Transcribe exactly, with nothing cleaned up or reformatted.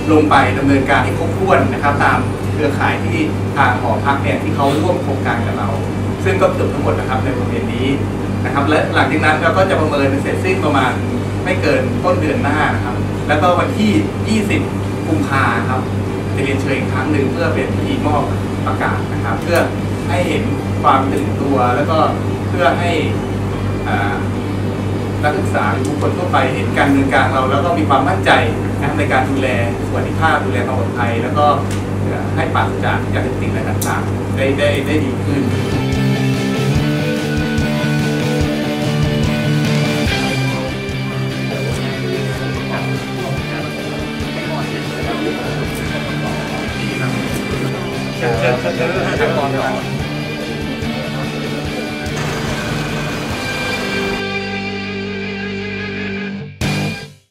ลงไปดำเนินการให้ครบถ้วนนะครับตามเครือข่ายที่ทางหอพักเนี่ยที่เขาร่วมโครงการกับเราซึ่งก็เกือบทั้งหมดนะครับในบริเวณนี้นะครับและหลังจากนั้นเราก็จะประเมินเสร็จสิ้นประมาณไม่เกินต้นเดือนหน้านะครับแล้วก็วันที่ยี่สิบกุมภาครับจะเรียนเชิญอีกครั้งหนึ่งเพื่อเป็นพิธีมอบประกาศนะครับเพื่อให้เห็นความตื่นตัวแล้วก็เพื่อให้นักศึกษาทุกคนทั่วไปเห็นการดำเนินการเราแล้วก็มีความมั่นใจนะในการดูแลสวัสดิภาพดูแลความปลอดภัยแล้วก็ให้ปราศจากยาเสพติดอะไรต่างๆได้ได้ได้ดีขึ้นเชิญเชิญเชิญ